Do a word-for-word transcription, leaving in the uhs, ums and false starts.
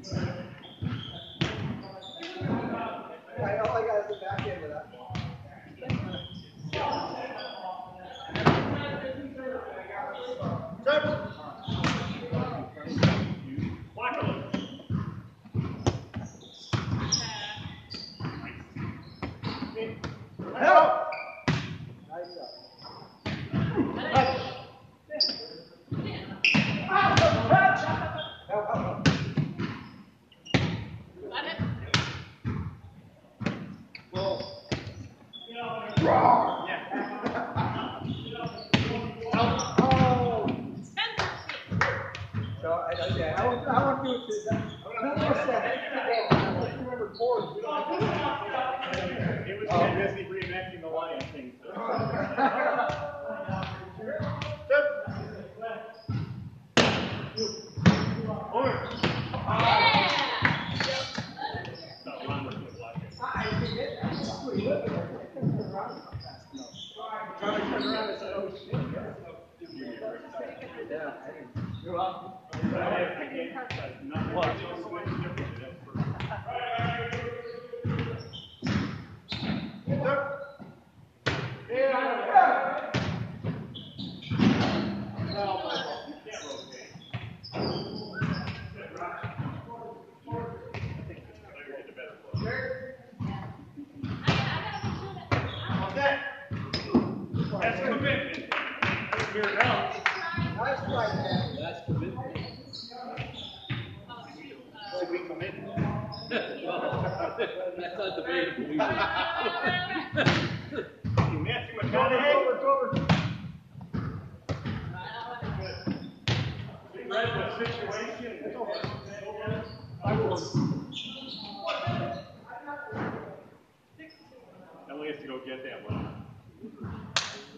Right, all I got is the back end of that. Help! Nice job. Help, help, help. So, I, I, yeah, I want, I want to do it to that. No more seven. Let's remember boards. We don't have to. It was too busy reenacting the lion thing. Yeah, you're welcome. What? That's commitment. Here now. Nice try, man. That's commitment. Should we commit? That's not debatable. Matthew McConaughey. Over, over. Read the situation. I will. Ellie has to go get that one.